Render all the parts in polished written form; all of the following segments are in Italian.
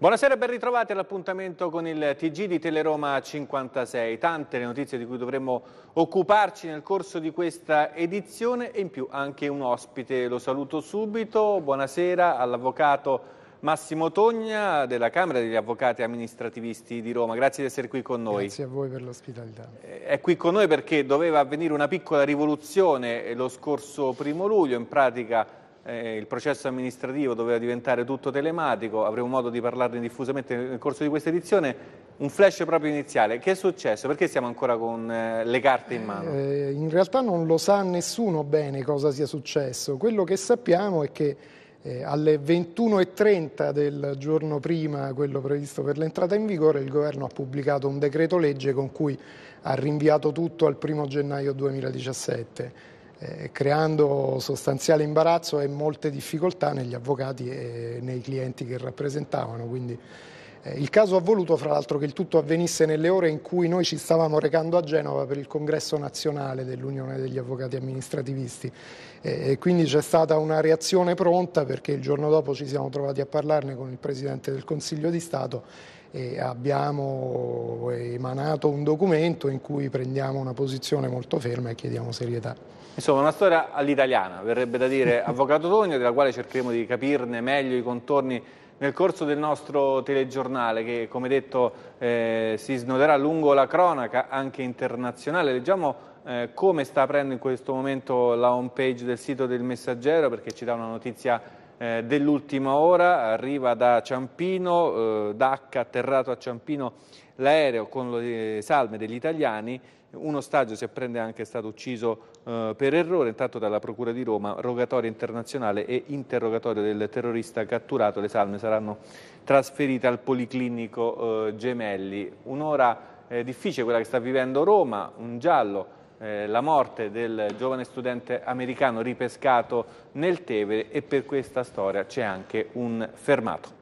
Buonasera e ben ritrovati all'appuntamento con il TG di Teleroma 56. Tante le notizie di cui dovremmo occuparci nel corso di questa edizione e in più anche un ospite. Lo saluto subito. Buonasera all'avvocato Massimo Togna della Camera degli Avvocati Amministrativisti di Roma. Grazie di essere qui con noi. Grazie a voi per l'ospitalità. È qui con noi perché doveva avvenire una piccola rivoluzione lo scorso 1° luglio, in pratica il processo amministrativo doveva diventare tutto telematico, avremo modo di parlarne diffusamente nel corso di questa edizione. Un flash proprio iniziale, che è successo? Perché siamo ancora con le carte in mano? In realtà non lo sa nessuno bene cosa sia successo. Quello che sappiamo è che alle 21:30 del giorno prima, quello previsto per l'entrata in vigore, il governo ha pubblicato un decreto legge con cui ha rinviato tutto al 1° gennaio 2017. Creando sostanziale imbarazzo e molte difficoltà negli avvocati e nei clienti che rappresentavano. Quindi, il caso ha voluto fra l'altro che il tutto avvenisse nelle ore in cui noi ci stavamo recando a Genova per il congresso nazionale dell'Unione degli Avvocati Amministrativisti e quindi c'è stata una reazione pronta, perché il giorno dopo ci siamo trovati a parlarne con il Presidente del Consiglio di Stato e abbiamo emanato un documento in cui prendiamo una posizione molto ferma e chiediamo serietà. Insomma, una storia all'italiana, verrebbe da dire, Avvocato Togna, della quale cercheremo di capirne meglio i contorni nel corso del nostro telegiornale che, come detto, si snoderà lungo la cronaca anche internazionale. Leggiamo come sta aprendo in questo momento la home page del sito del Messaggero, perché ci dà una notizia dell'ultima ora. Arriva da Ciampino, Dacca, atterrato a Ciampino l'aereo con le salme degli italiani. Un ostaggio, si apprende, anche è stato ucciso per errore. Intanto dalla Procura di Roma, rogatoria internazionale e interrogatorio del terrorista catturato. Le salme saranno trasferite al Policlinico Gemelli. Un'ora difficile quella che sta vivendo Roma, un giallo, la morte del giovane studente americano ripescato nel Tevere, e per questa storia c'è anche un fermato.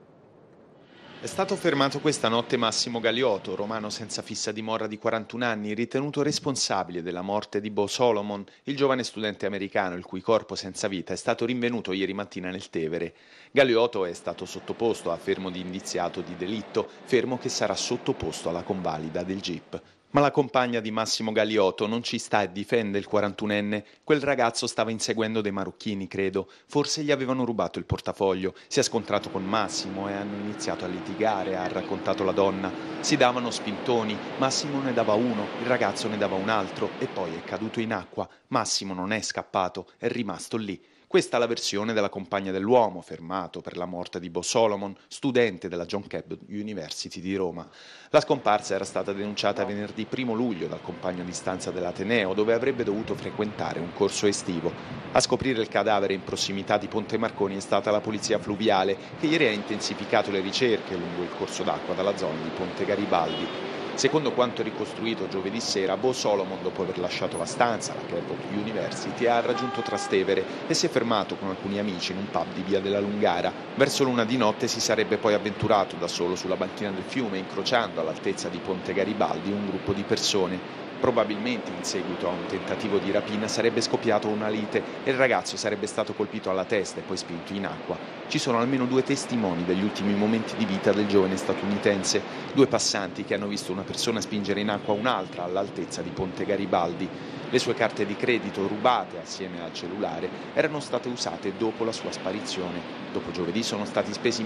È stato fermato questa notte Massimo Galiotto, romano senza fissa dimora di 41 anni, ritenuto responsabile della morte di Bo Solomon, il giovane studente americano il cui corpo senza vita è stato rinvenuto ieri mattina nel Tevere. Galiotto è stato sottoposto a fermo di indiziato di delitto, fermo che sarà sottoposto alla convalida del GIP. Ma la compagna di Massimo Galiotto non ci sta e difende il 41enne. Quel ragazzo stava inseguendo dei marocchini, credo. Forse gli avevano rubato il portafoglio. Si è scontrato con Massimo e hanno iniziato a litigare, ha raccontato la donna. Si davano spintoni. Massimo ne dava uno, il ragazzo ne dava un altro e poi è caduto in acqua. Massimo non è scappato, è rimasto lì. Questa è la versione della compagna dell'uomo, fermato per la morte di Bo Solomon, studente della John Cabot University di Roma. La scomparsa era stata denunciata venerdì 1° luglio dal compagno di stanza dell'Ateneo, dove avrebbe dovuto frequentare un corso estivo. A scoprire il cadavere in prossimità di Ponte Marconi è stata la polizia fluviale, che ieri ha intensificato le ricerche lungo il corso d'acqua dalla zona di Ponte Garibaldi. Secondo quanto ricostruito giovedì sera, Bo Solomon, dopo aver lasciato la stanza, la Cabot University, ha raggiunto Trastevere e si è fermato con alcuni amici in un pub di via della Lungara. Verso l'1 di notte si sarebbe poi avventurato da solo sulla banchina del fiume, incrociando all'altezza di Ponte Garibaldi un gruppo di persone. Probabilmente in seguito a un tentativo di rapina sarebbe scoppiato una lite e il ragazzo sarebbe stato colpito alla testa e poi spinto in acqua. Ci sono almeno 2 testimoni degli ultimi momenti di vita del giovane statunitense, 2 passanti che hanno visto una persona spingere in acqua un'altra all'altezza di Ponte Garibaldi. Le sue carte di credito, rubate assieme al cellulare, erano state usate dopo la sua sparizione. Dopo giovedì sono stati spesi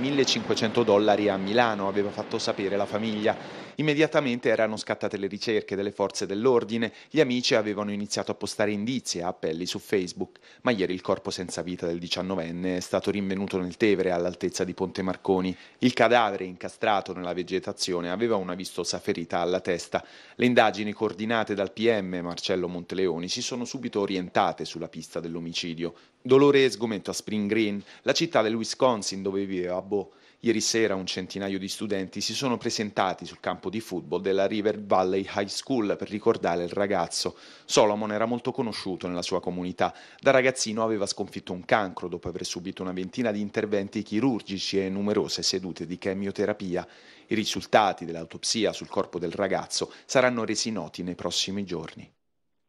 $1.500 a Milano, aveva fatto sapere la famiglia. Immediatamente erano scattate le ricerche delle forze dell'ordine, gli amici avevano iniziato a postare indizi e appelli su Facebook, ma ieri il corpo senza vita del 19enne è stato rinvenuto nel Tevere all'altezza di Ponte Marconi. Il cadavere, incastrato nella vegetazione, aveva una vistosa ferita alla testa. Le indagini coordinate dal PM Marcello Monteleoni si sono subito orientate sulla pista dell'omicidio. Dolore e sgomento a Spring Green, la città del Wisconsin dove viveva Bo. Ieri sera un centinaio di studenti si sono presentati sul campo di football della River Valley High School per ricordare il ragazzo. Solomon era molto conosciuto nella sua comunità. Da ragazzino aveva sconfitto un cancro dopo aver subito una ventina di interventi chirurgici e numerose sedute di chemioterapia. I risultati dell'autopsia sul corpo del ragazzo saranno resi noti nei prossimi giorni.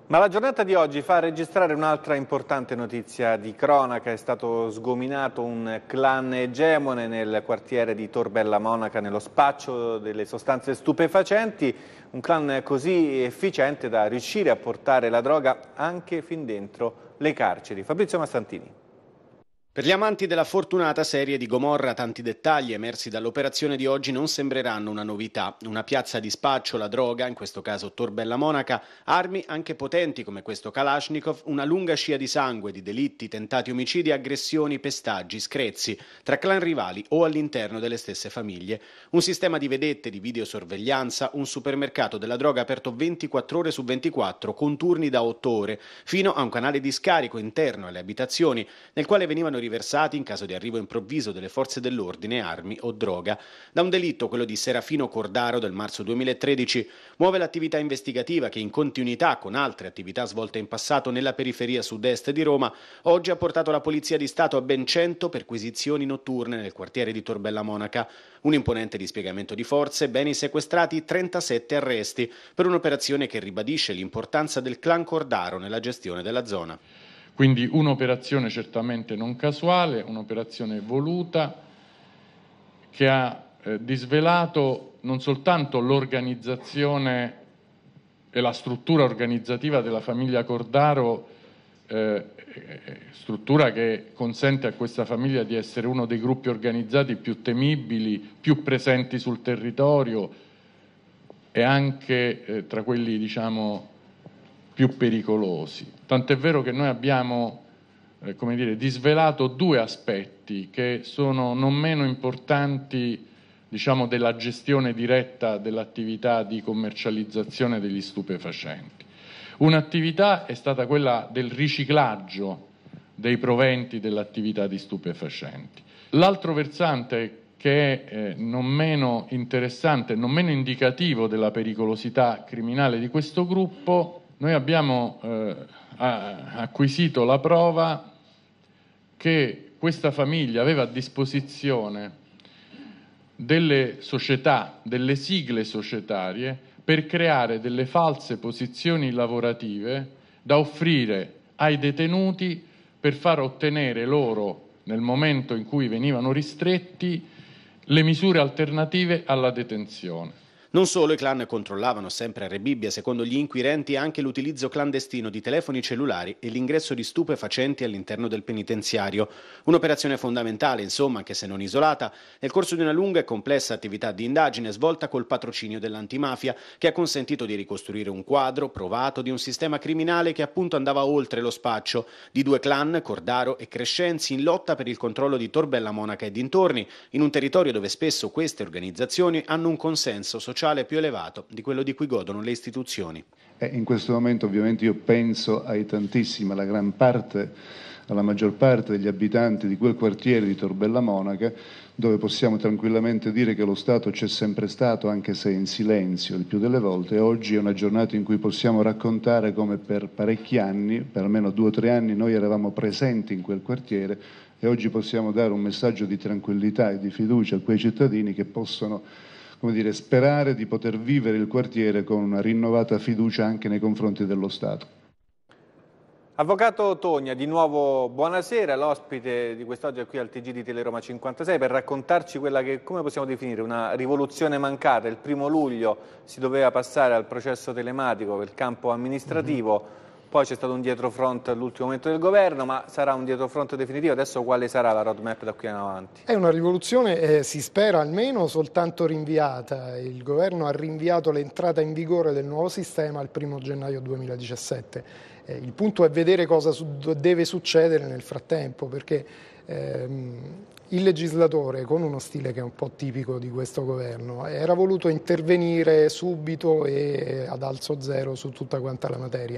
Ma la giornata di oggi fa registrare un'altra importante notizia di cronaca. È stato sgominato un clan egemone nel quartiere di Tor Bella Monaca nello spaccio delle sostanze stupefacenti, un clan così efficiente da riuscire a portare la droga anche fin dentro le carceri. Fabrizio Massantini. Per gli amanti della fortunata serie di Gomorra, tanti dettagli emersi dall'operazione di oggi non sembreranno una novità. Una piazza di spaccio, la droga, in questo caso Tor Bella Monaca, armi anche potenti come questo Kalashnikov, una lunga scia di sangue, di delitti, tentati omicidi, aggressioni, pestaggi, screzi, tra clan rivali o all'interno delle stesse famiglie. Un sistema di vedette, di videosorveglianza, un supermercato della droga aperto 24 ore su 24, con turni da 8 ore, fino a un canale di scarico interno alle abitazioni, nel quale venivano riversati in caso di arrivo improvviso delle forze dell'ordine armi o droga. Da un delitto, quello di Serafino Cordaro del marzo 2013, muove l'attività investigativa che, in continuità con altre attività svolte in passato nella periferia sud-est di Roma, oggi ha portato la Polizia di Stato a ben 100 perquisizioni notturne nel quartiere di Tor Bella Monaca. Un imponente dispiegamento di forze, beni sequestrati, 37 arresti per un'operazione che ribadisce l'importanza del clan Cordaro nella gestione della zona. Quindi un'operazione certamente non casuale, un'operazione voluta che ha disvelato non soltanto l'organizzazione e la struttura organizzativa della famiglia Cordaro, struttura che consente a questa famiglia di essere uno dei gruppi organizzati più temibili, più presenti sul territorio e anche tra quelli, diciamo, più pericolosi. Tant'è vero che noi abbiamo disvelato due aspetti che sono non meno importanti, diciamo, della gestione diretta dell'attività di commercializzazione degli stupefacenti. Un'attività è stata quella del riciclaggio dei proventi dell'attività di stupefacenti. L'altro versante, che è non meno interessante, non meno indicativo della pericolosità criminale di questo gruppo, noi abbiamo acquisito la prova che questa famiglia aveva a disposizione delle società, delle sigle societarie per creare delle false posizioni lavorative da offrire ai detenuti per far ottenere loro, nel momento in cui venivano ristretti, le misure alternative alla detenzione. Non solo, i clan controllavano sempre a Rebibbia, secondo gli inquirenti, anche l'utilizzo clandestino di telefoni cellulari e l'ingresso di stupefacenti all'interno del penitenziario. Un'operazione fondamentale, insomma, anche se non isolata, nel corso di una lunga e complessa attività di indagine svolta col patrocinio dell'antimafia, che ha consentito di ricostruire un quadro provato di un sistema criminale che appunto andava oltre lo spaccio, di due clan, Cordaro e Crescenzi, in lotta per il controllo di Tor Bella Monaca e dintorni, in un territorio dove spesso queste organizzazioni hanno un consenso sociale più elevato di quello di cui godono le istituzioni. In questo momento ovviamente io penso ai tantissimi, alla maggior parte degli abitanti di quel quartiere di Tor Bella Monaca, dove possiamo tranquillamente dire che lo Stato c'è sempre stato, anche se in silenzio il più delle volte. Oggi è una giornata in cui possiamo raccontare come per parecchi anni, per almeno 2 o 3 anni, noi eravamo presenti in quel quartiere e oggi possiamo dare un messaggio di tranquillità e di fiducia a quei cittadini che possono, sperare di poter vivere il quartiere con una rinnovata fiducia anche nei confronti dello Stato. Avvocato Togna, di nuovo buonasera, l'ospite di quest'oggi è qui al TG di Teleroma 56 per raccontarci quella che, come possiamo definire, una rivoluzione mancata. Il 1° luglio si doveva passare al processo telematico per il campo amministrativo, poi c'è stato un dietrofront all'ultimo momento del governo, ma sarà un dietrofront definitivo. Adesso quale sarà la roadmap da qui in avanti? È una rivoluzione, si spera almeno soltanto rinviata. Il governo ha rinviato l'entrata in vigore del nuovo sistema al 1° gennaio 2017. Il punto è vedere cosa deve succedere nel frattempo, perché il legislatore, con uno stile che è un po' tipico di questo governo, era voluto intervenire subito e ad alzo zero su tutta quanta la materia.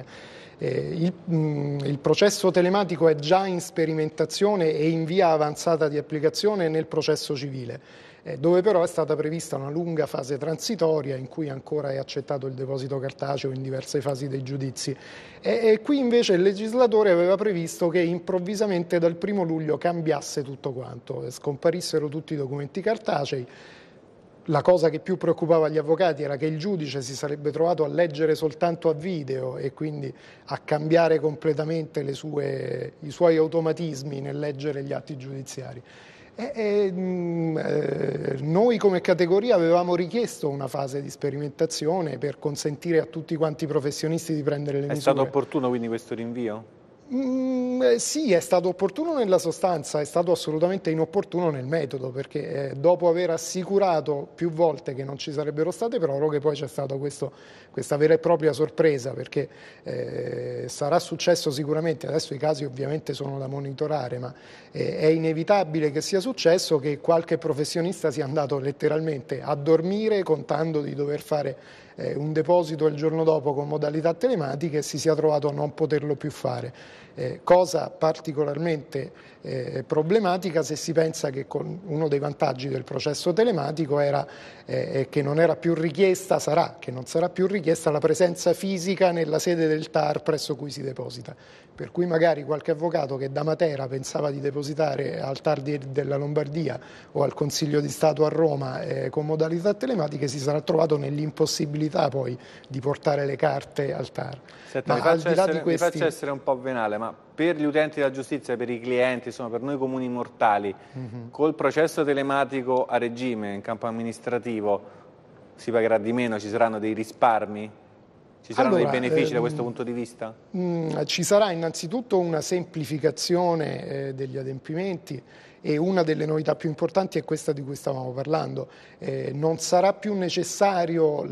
Il processo telematico è già in sperimentazione e in via avanzata di applicazione nel processo civile, dove però è stata prevista una lunga fase transitoria in cui ancora è accettato il deposito cartaceo in diverse fasi dei giudizi. E qui invece il legislatore aveva previsto che improvvisamente dal 1° luglio cambiasse tutto quanto, scomparissero tutti i documenti cartacei, La cosa che più preoccupava gli avvocati era che il giudice si sarebbe trovato a leggere soltanto a video e quindi a cambiare completamente i suoi automatismi nel leggere gli atti giudiziari. Noi come categoria avevamo richiesto una fase di sperimentazione per consentire a tutti quanti i professionisti di prendere le misure. È stato opportuno quindi questo rinvio? Sì, è stato opportuno nella sostanza, è stato assolutamente inopportuno nel metodo, perché dopo aver assicurato più volte che non ci sarebbero state proroghe, poi c'è stata questa vera e propria sorpresa, perché sarà successo sicuramente, adesso i casi ovviamente sono da monitorare, ma è inevitabile che sia successo che qualche professionista sia andato letteralmente a dormire contando di dover fare un deposito il giorno dopo con modalità telematiche e si sia trovato a non poterlo più fare. Cosa particolarmente problematica se si pensa che uno dei vantaggi del processo telematico era che non era più richiesta, che non sarà più richiesta la presenza fisica nella sede del TAR presso cui si deposita. Per cui magari qualche avvocato che da Matera pensava di depositare al TAR della Lombardia o al Consiglio di Stato a Roma con modalità telematiche si sarà trovato nell'impossibilità poi di portare le carte al TAR. Senta, mi faccio essere un po' venale, ma per gli utenti della giustizia, per i clienti, insomma per noi comuni mortali, col processo telematico a regime in campo amministrativo si pagherà di meno, ci saranno dei risparmi? Ci saranno dei benefici da questo punto di vista? Ci sarà innanzitutto una semplificazione degli adempimenti e una delle novità più importanti è questa di cui stavamo parlando. Non sarà più necessario,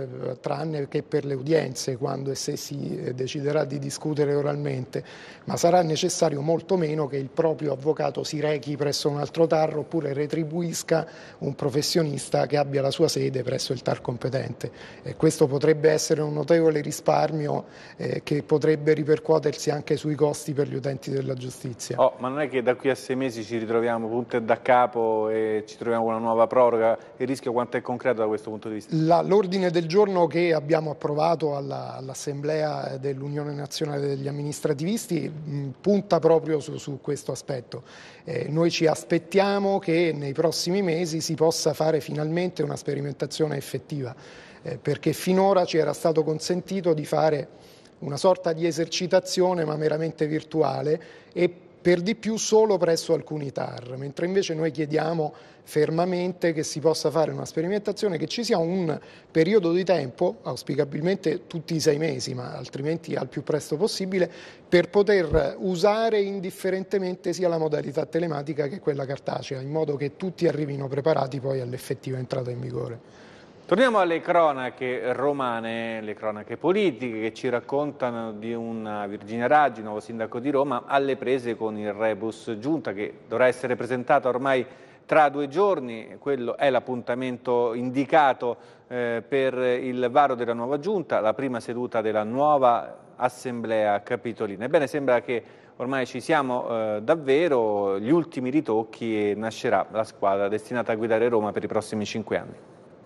tranne che per le udienze, quando e se si deciderà di discutere oralmente, ma sarà necessario molto meno che il proprio avvocato si rechi presso un altro TAR oppure retribuisca un professionista che abbia la sua sede presso il TAR competente. Questo potrebbe essere un notevole risparmio che potrebbe ripercuotersi anche sui costi per gli utenti della giustizia. Ma non è che da qui a 6 mesi ci ritroviamo punto e da capo e ci troviamo con una nuova proroga? Il rischio quanto è concreto da questo punto di vista? L'ordine del giorno che abbiamo approvato all'Assemblea dell'Unione Nazionale degli Amministrativisti punta proprio su questo aspetto. Noi ci aspettiamo che nei prossimi mesi si possa fare finalmente una sperimentazione effettiva, perché finora ci era stato consentito di fare una sorta di esercitazione ma meramente virtuale e per di più solo presso alcuni TAR, mentre invece noi chiediamo fermamente che si possa fare una sperimentazione, che ci sia un periodo di tempo, auspicabilmente tutti i 6 mesi, ma altrimenti al più presto possibile, per poter usare indifferentemente sia la modalità telematica che quella cartacea, in modo che tutti arrivino preparati poi all'effettiva entrata in vigore. Torniamo alle cronache romane, le cronache politiche che ci raccontano di una Virginia Raggi, nuovo sindaco di Roma, alle prese con il rebus giunta che dovrà essere presentata ormai tra 2 giorni. Quello è l'appuntamento indicato per il varo della nuova giunta, la prima seduta della nuova assemblea capitolina. Ebbene, sembra che ormai ci siamo davvero, gli ultimi ritocchi e nascerà la squadra destinata a guidare Roma per i prossimi 5 anni.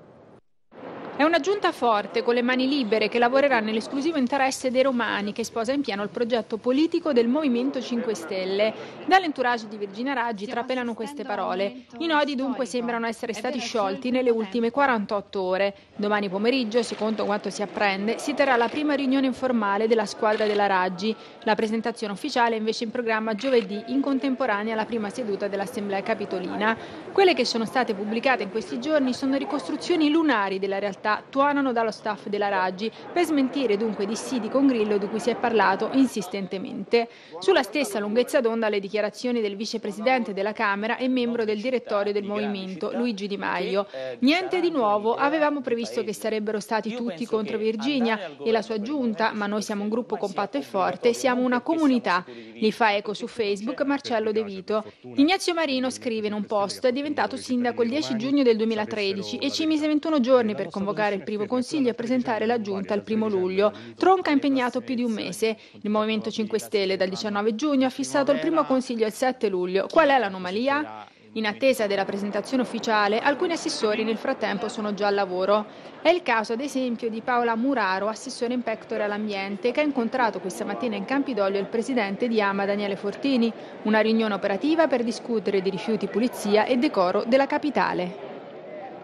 È una giunta forte, con le mani libere, che lavorerà nell'esclusivo interesse dei romani, che sposa in pieno il progetto politico del Movimento 5 Stelle. Dall'entourage di Virginia Raggi trapelano queste parole. I nodi dunque sembrano essere stati sciolti nelle ultime 48 ore. Domani pomeriggio, secondo quanto si apprende, si terrà la prima riunione informale della squadra della Raggi. La presentazione ufficiale è invece in programma giovedì, in contemporanea alla prima seduta dell'Assemblea Capitolina. Quelle che sono state pubblicate in questi giorni sono ricostruzioni lunari della realtà, tuonano dallo staff della Raggi per smentire dunque i dissidi con Grillo di cui si è parlato insistentemente. Sulla stessa lunghezza d'onda le dichiarazioni del vicepresidente della Camera e membro del direttorio del Movimento, Luigi Di Maio. Niente di nuovo, avevamo previsto che sarebbero stati tutti contro Virginia e la sua giunta, ma noi siamo un gruppo compatto e forte, siamo una comunità. Gli fa eco su Facebook Marcello De Vito. Ignazio Marino scrive in un post: è diventato sindaco il 10 giugno del 2013 e ci mise 21 giorni per convocare il primo consiglio e presentare la giunta il 1 luglio. Tronca ha impegnato più di un mese. Il Movimento 5 Stelle dal 19 giugno ha fissato il primo consiglio il 7 luglio. Qual è l'anomalia? In attesa della presentazione ufficiale, alcuni assessori nel frattempo sono già al lavoro. È il caso, ad esempio, di Paola Muraro, assessore in pectore all'ambiente, che ha incontrato questa mattina in Campidoglio il presidente di AMA, Daniele Fortini. Una riunione operativa per discutere di rifiuti, pulizia e decoro della capitale.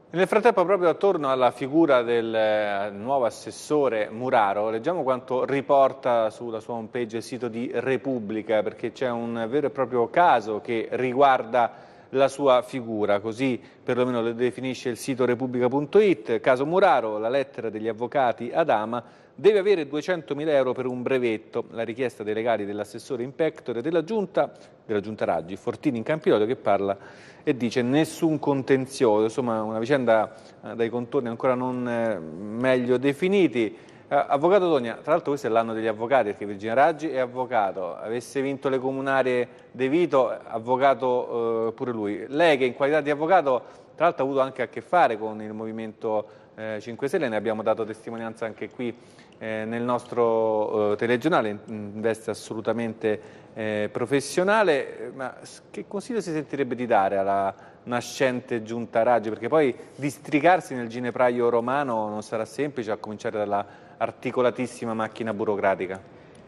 Nel frattempo, proprio attorno alla figura del nuovo assessore Muraro, leggiamo quanto riporta sulla sua homepage il sito di Repubblica, perché c'è un vero e proprio caso che riguarda la sua figura, così perlomeno lo definisce il sito repubblica.it. Caso Muraro, la lettera degli avvocati ad Ama, deve avere 200.000 euro per un brevetto, la richiesta dei legali dell'assessore in pectore della Giunta Raggi, Fortini in Campidoglio, che parla e dice nessun contenzioso, insomma una vicenda dai contorni ancora non meglio definiti. Avvocato Togna, tra l'altro questo è l'anno degli avvocati, perché Virginia Raggi è avvocato, avesse vinto le comunarie De Vito, avvocato pure lui. Lei che in qualità di avvocato tra l'altro ha avuto anche a che fare con il Movimento 5 Stelle, ne abbiamo dato testimonianza anche qui nel nostro telegiornale, in veste assolutamente professionale, ma che consiglio si sentirebbe di dare alla nascente Giunta Raggi? Perché poi districarsi nel ginepraio romano non sarà semplice, a cominciare dalla articolatissima macchina burocratica.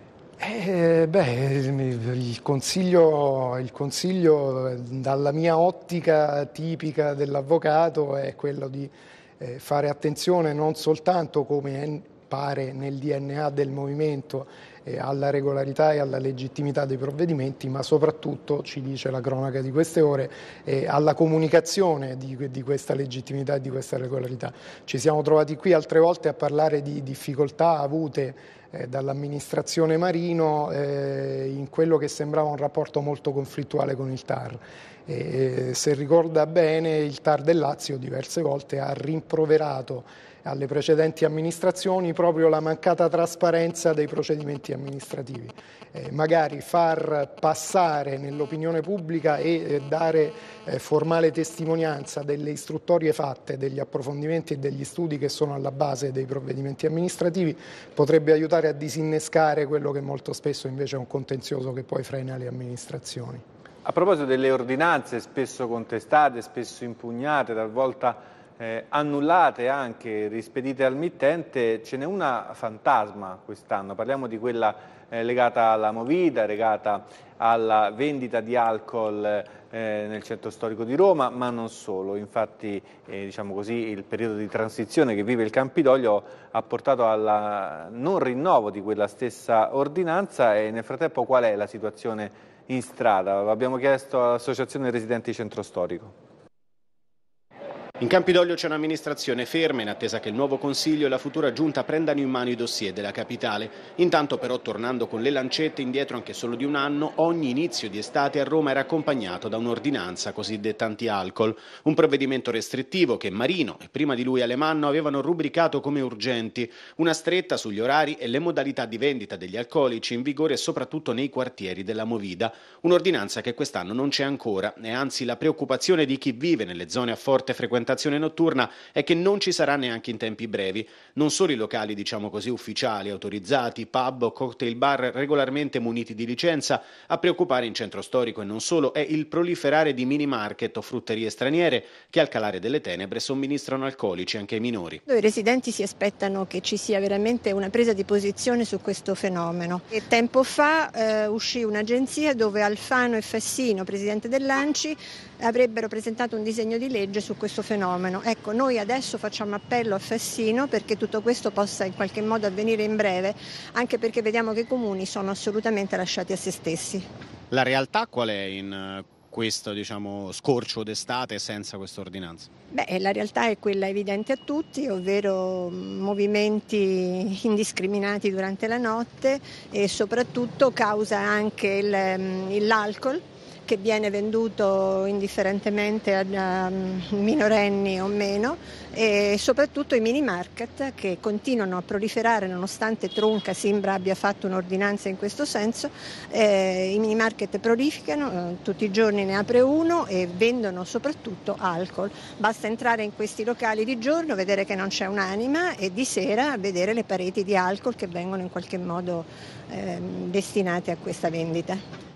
Il consiglio dalla mia ottica tipica dell'avvocato è quello di fare attenzione non soltanto, come pare nel DNA del movimento, alla regolarità e alla legittimità dei provvedimenti, ma soprattutto, ci dice la cronaca di queste ore, alla comunicazione di questa legittimità e di questa regolarità. Ci siamo trovati qui altre volte a parlare di difficoltà avute dall'amministrazione Marino in quello che sembrava un rapporto molto conflittuale con il TAR. Se ricorda bene, il TAR del Lazio diverse volte ha rimproverato alle precedenti amministrazioni proprio la mancata trasparenza dei procedimenti amministrativi. Magari far passare nell'opinione pubblica e dare formale testimonianza delle istruttorie fatte, degli approfondimenti e degli studi che sono alla base dei provvedimenti amministrativi potrebbe aiutare a disinnescare quello che molto spesso invece è un contenzioso che poi frena le amministrazioni. A proposito delle ordinanze spesso contestate, spesso impugnate, talvolta annullate, anche rispedite al mittente, ce n'è una fantasma quest'anno. Parliamo di quella legata alla Movida, legata alla vendita di alcol nel centro storico di Roma, ma non solo. Infatti diciamo così, il periodo di transizione che vive il Campidoglio ha portato al non rinnovo di quella stessa ordinanza. E nel frattempo qual è la situazione in strada? Abbiamo chiesto all'Associazione Residenti Centro Storico. In Campidoglio c'è un'amministrazione ferma in attesa che il nuovo Consiglio e la futura Giunta prendano in mano i dossier della capitale. Intanto però, tornando con le lancette indietro anche solo di un anno, ogni inizio di estate a Roma era accompagnato da un'ordinanza cosiddetta anti-alcol, un provvedimento restrittivo che Marino e prima di lui Alemanno avevano rubricato come urgenti, una stretta sugli orari e le modalità di vendita degli alcolici in vigore soprattutto nei quartieri della Movida, un'ordinanza che quest'anno non c'è ancora e anzi la preoccupazione di chi vive nelle zone a forte frequentazione notturna è che non ci sarà neanche in tempi brevi. Non solo i locali, diciamo così, ufficiali, autorizzati, pub o cocktail bar regolarmente muniti di licenza, a preoccupare in centro storico e non solo è il proliferare di mini market o frutterie straniere che al calare delle tenebre somministrano alcolici anche ai minori. I residenti si aspettano che ci sia veramente una presa di posizione su questo fenomeno. E tempo fa uscì un'agenzia dove Alfano e Fassino, presidente dell'ANCI, avrebbero presentato un disegno di legge su questo fenomeno. Ecco, noi adesso facciamo appello a Fassino perché tutto questo possa in qualche modo avvenire in breve, anche perché vediamo che i comuni sono assolutamente lasciati a se stessi. La realtà qual è in questo, diciamo, scorcio d'estate senza questa ordinanza? La realtà è quella evidente a tutti, ovvero movimenti indiscriminati durante la notte e soprattutto causa anche l'alcol che viene venduto indifferentemente a minorenni o meno, e soprattutto i mini market che continuano a proliferare nonostante Tronca sembra abbia fatto un'ordinanza in questo senso. I mini market prolificano, tutti i giorni ne apre uno e vendono soprattutto alcol. Basta entrare in questi locali di giorno, vedere che non c'è un'anima e di sera vedere le pareti di alcol che vengono in qualche modo destinate a questa vendita.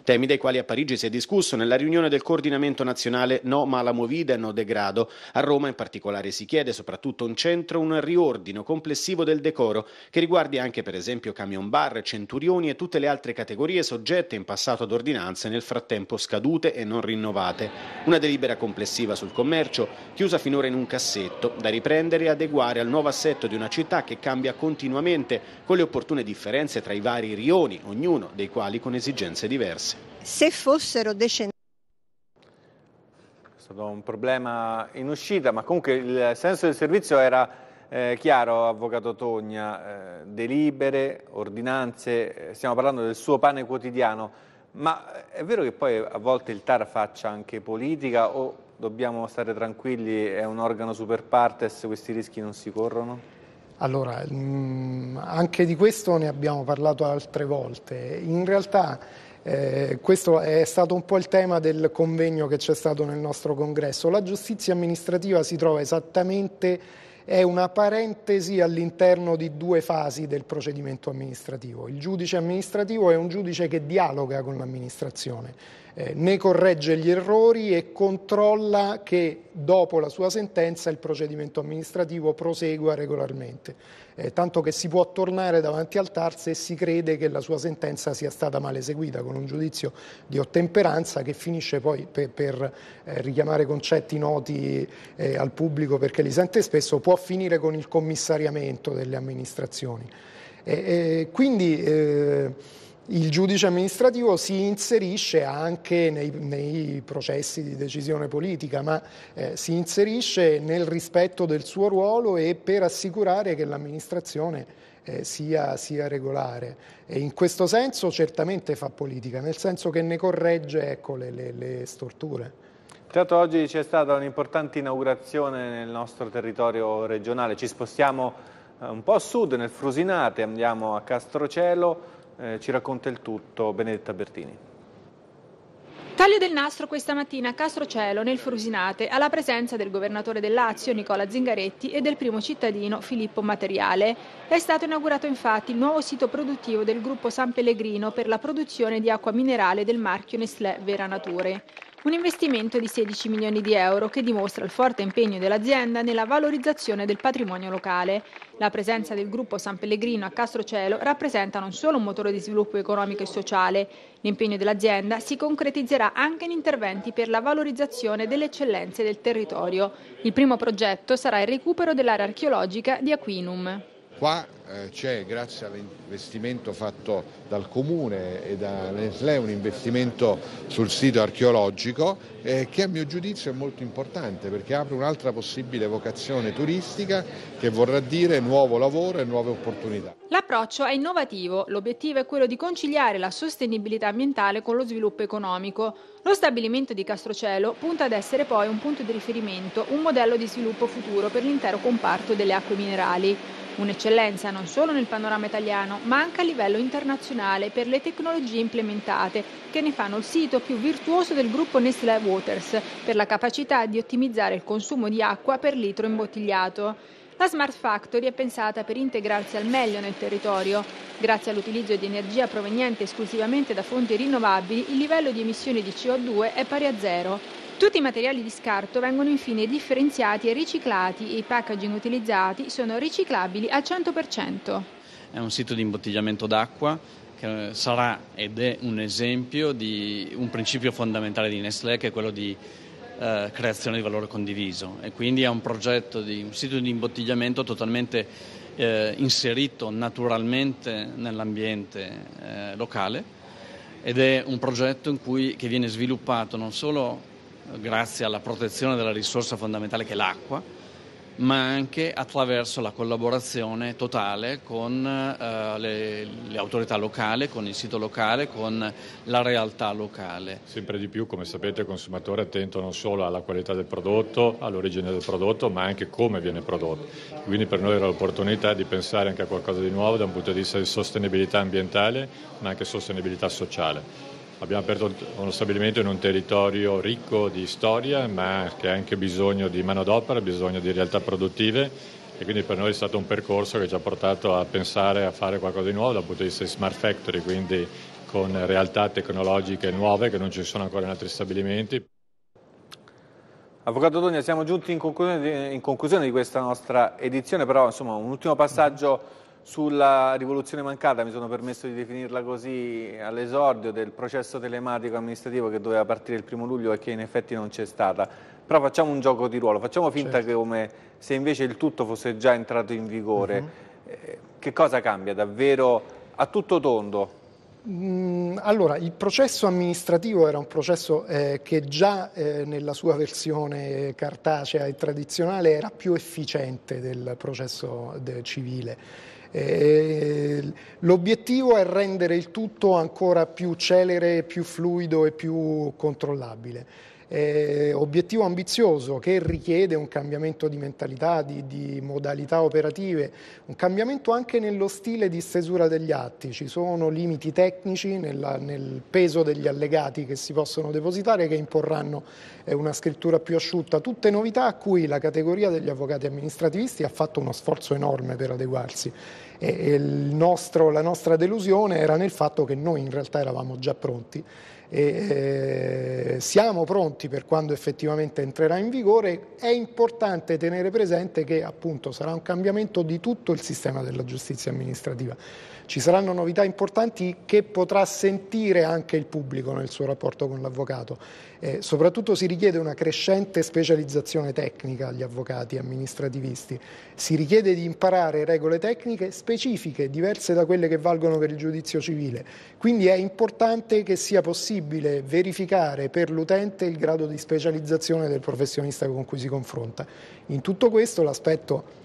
Temi dei quali a Parigi si è discusso nella riunione del coordinamento nazionale No Mala Movida e No Degrado. A Roma in particolare si chiede, soprattutto in centro, un riordino complessivo del decoro che riguardi anche per esempio camion bar, centurioni e tutte le altre categorie soggette in passato ad ordinanze nel frattempo scadute e non rinnovate. Una delibera complessiva sul commercio chiusa finora in un cassetto, da riprendere e adeguare al nuovo assetto di una città che cambia continuamente, con le opportune differenze tra i vari rioni, ognuno dei quali con esigenze diverse. Se fossero decentrati. È stato un problema in uscita, ma comunque il senso del servizio era chiaro, avvocato Togna, delibere, ordinanze, stiamo parlando del suo pane quotidiano, ma è vero che poi a volte il TAR faccia anche politica o dobbiamo stare tranquilli, è un organo super partes, questi rischi non si corrono? Allora, anche di questo ne abbiamo parlato altre volte. In realtà questo è stato un po' il tema del convegno che c'è stato nel nostro congresso. La giustizia amministrativa si trova esattamente, è una parentesi all'interno di due fasi del procedimento amministrativo. Il giudice amministrativo è un giudice che dialoga con l'amministrazione, ne corregge gli errori e controlla che dopo la sua sentenza il procedimento amministrativo prosegua regolarmente. Tanto che si può tornare davanti al TAR se si crede che la sua sentenza sia stata male eseguita, con un giudizio di ottemperanza che finisce poi, per richiamare concetti noti al pubblico perché li sente spesso, può finire con il commissariamento delle amministrazioni. Quindi il giudice amministrativo si inserisce anche nei processi di decisione politica, ma si inserisce nel rispetto del suo ruolo e per assicurare che l'amministrazione sia regolare. E in questo senso certamente fa politica, nel senso che ne corregge, ecco, le storture. Certo, oggi c'è stata un'importante inaugurazione nel nostro territorio regionale, ci spostiamo un po' a sud, nel Frusinate, andiamo a Castrocelo. Ci racconta il tutto Benedetta Bertini. Taglio del nastro questa mattina a Castrocelo, nel Frusinate, alla presenza del governatore del Lazio Nicola Zingaretti e del primo cittadino Filippo Materiale. È stato inaugurato infatti il nuovo sito produttivo del gruppo San Pellegrino per la produzione di acqua minerale del marchio Nestlé Vera Nature. Un investimento di 16 milioni di euro che dimostra il forte impegno dell'azienda nella valorizzazione del patrimonio locale. La presenza del gruppo San Pellegrino a Castrocelo rappresenta non solo un motore di sviluppo economico e sociale, l'impegno dell'azienda si concretizzerà anche in interventi per la valorizzazione delle eccellenze del territorio. Il primo progetto sarà il recupero dell'area archeologica di Aquinum. Qua c'è, grazie all'investimento fatto dal Comune e da Nestlé, un investimento sul sito archeologico che a mio giudizio è molto importante perché apre un'altra possibile vocazione turistica che vorrà dire nuovo lavoro e nuove opportunità. L'approccio è innovativo, l'obiettivo è quello di conciliare la sostenibilità ambientale con lo sviluppo economico. Lo stabilimento di Castrocelo punta ad essere poi un punto di riferimento, un modello di sviluppo futuro per l'intero comparto delle acque minerali. Un'eccellenza non solo nel panorama italiano, ma anche a livello internazionale per le tecnologie implementate, che ne fanno il sito più virtuoso del gruppo Nestlé Waters, per la capacità di ottimizzare il consumo di acqua per litro imbottigliato. La Smart Factory è pensata per integrarsi al meglio nel territorio. Grazie all'utilizzo di energia proveniente esclusivamente da fonti rinnovabili, il livello di emissioni di CO2 è pari a zero. Tutti i materiali di scarto vengono infine differenziati e riciclati e i packaging utilizzati sono riciclabili al 100%. È un sito di imbottigliamento d'acqua che sarà ed è un esempio di un principio fondamentale di Nestlé, che è quello di creazione di valore condiviso, e quindi è un progetto di un sito di imbottigliamento totalmente inserito naturalmente nell'ambiente locale, ed è un progetto che viene sviluppato non solo grazie alla protezione della risorsa fondamentale che è l'acqua, ma anche attraverso la collaborazione totale con le autorità locali, con il sito locale, con la realtà locale. Sempre di più, come sapete, il consumatore è attento non solo alla qualità del prodotto, all'origine del prodotto, ma anche come viene prodotto. Quindi per noi era l'opportunità di pensare anche a qualcosa di nuovo da un punto di vista di sostenibilità ambientale, ma anche sostenibilità sociale. Abbiamo aperto uno stabilimento in un territorio ricco di storia, ma che ha anche bisogno di manodopera, bisogno di realtà produttive, e quindi per noi è stato un percorso che ci ha portato a pensare a fare qualcosa di nuovo dal punto di vista di Smart Factory, quindi con realtà tecnologiche nuove che non ci sono ancora in altri stabilimenti. Avvocato Togna, siamo giunti in conclusione di questa nostra edizione, però insomma un ultimo passaggio sulla rivoluzione mancata, mi sono permesso di definirla così all'esordio del processo telematico amministrativo che doveva partire il 1° luglio e che in effetti non c'è stata. Però facciamo un gioco di ruolo, facciamo finta che come se invece il tutto fosse già entrato in vigore. Che cosa cambia davvero a tutto tondo? Allora, il processo amministrativo era un processo che già nella sua versione cartacea e tradizionale era più efficiente del processo civile. L'obiettivo è rendere il tutto ancora più celere, più fluido e più controllabile. Obiettivo ambizioso che richiede un cambiamento di mentalità, di modalità operative, un cambiamento anche nello stile di stesura degli atti. Ci sono limiti tecnici nel peso degli allegati che si possono depositare che imporranno una scrittura più asciutta, tutte novità a cui la categoria degli avvocati amministrativisti ha fatto uno sforzo enorme per adeguarsi. La nostra delusione era nel fatto che noi in realtà eravamo già pronti. Siamo pronti per quando effettivamente entrerà in vigore. È importante tenere presente che appunto sarà un cambiamento di tutto il sistema della giustizia amministrativa. Ci saranno novità importanti che potrà sentire anche il pubblico nel suo rapporto con l'avvocato. Soprattutto si richiede una crescente specializzazione tecnica agli avvocati amministrativisti. Si richiede di imparare regole tecniche specifiche, diverse da quelle che valgono per il giudizio civile. Quindi è importante che sia possibile verificare per l'utente il grado di specializzazione del professionista con cui si confronta. In tutto questo l'aspetto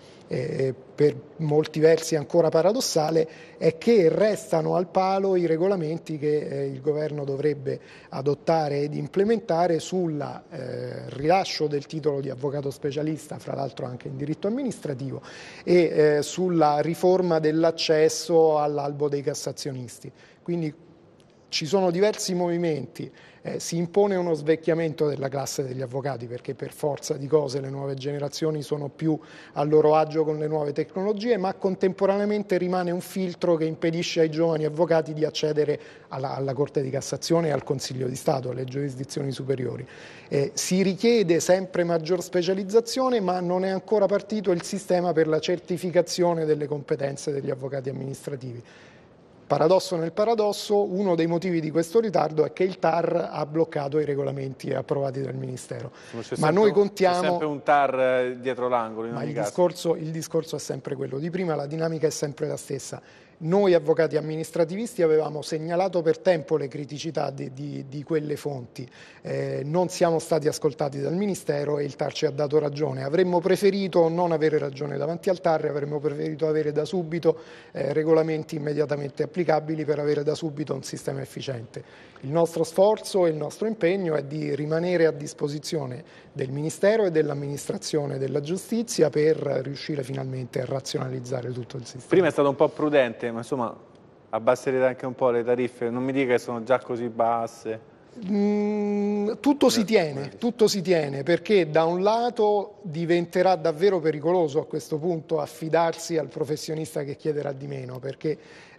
per molti versi ancora paradossale è che restano al palo i regolamenti che il governo dovrebbe adottare ed implementare sul rilascio del titolo di avvocato specialista, fra l'altro anche in diritto amministrativo, e sulla riforma dell'accesso all'albo dei cassazionisti. Quindi ci sono diversi movimenti. Si impone uno svecchiamento della classe degli avvocati perché per forza di cose le nuove generazioni sono più a loro agio con le nuove tecnologie, ma contemporaneamente rimane un filtro che impedisce ai giovani avvocati di accedere alla Corte di Cassazione e al Consiglio di Stato, alle giurisdizioni superiori. Si richiede sempre maggior specializzazione, ma non è ancora partito il sistema per la certificazione delle competenze degli avvocati amministrativi. Paradosso nel paradosso, uno dei motivi di questo ritardo è che il TAR ha bloccato i regolamenti approvati dal Ministero. Ma noi contiamo... C'è sempre un TAR dietro l'angolo in ogni caso. Il discorso è sempre quello di prima, la dinamica è sempre la stessa. Noi avvocati amministrativisti avevamo segnalato per tempo le criticità di quelle fonti, non siamo stati ascoltati dal Ministero e il TAR ci ha dato ragione. Avremmo preferito non avere ragione davanti al TAR, avremmo preferito avere da subito regolamenti immediatamente applicabili per avere da subito un sistema efficiente. Il nostro sforzo e il nostro impegno è di rimanere a disposizione del Ministero e dell'amministrazione della giustizia per riuscire finalmente a razionalizzare tutto il sistema. Prima è stato un po' prudente, ma insomma abbasserete anche un po' le tariffe, non mi dica che sono già così basse. Tutto si tiene perché da un lato diventerà davvero pericoloso a questo punto affidarsi al professionista che chiederà di meno, perché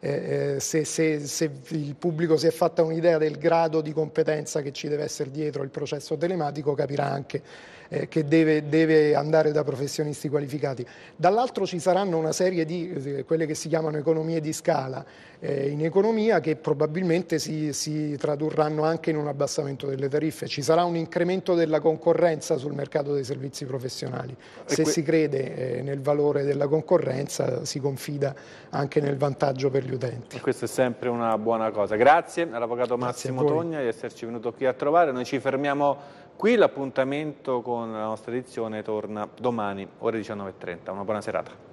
se il pubblico si è fatta un'idea del grado di competenza che ci deve essere dietro il processo telematico, capirà anche che deve andare da professionisti qualificati. Dall'altro ci saranno una serie di quelle che si chiamano economie di scala in economia che probabilmente si tradurranno anche in un abbassamento delle tariffe. Ci sarà un incremento della concorrenza sul mercato dei servizi professionali. Se si crede nel valore della concorrenza si confida anche nel vantaggio per gli utenti. E questa è sempre una buona cosa. Grazie all'avvocato Massimo Togna di esserci venuto qui a trovare. Noi ci fermiamo qui, l'appuntamento con la nostra edizione torna domani ore 19:30. Una buona serata.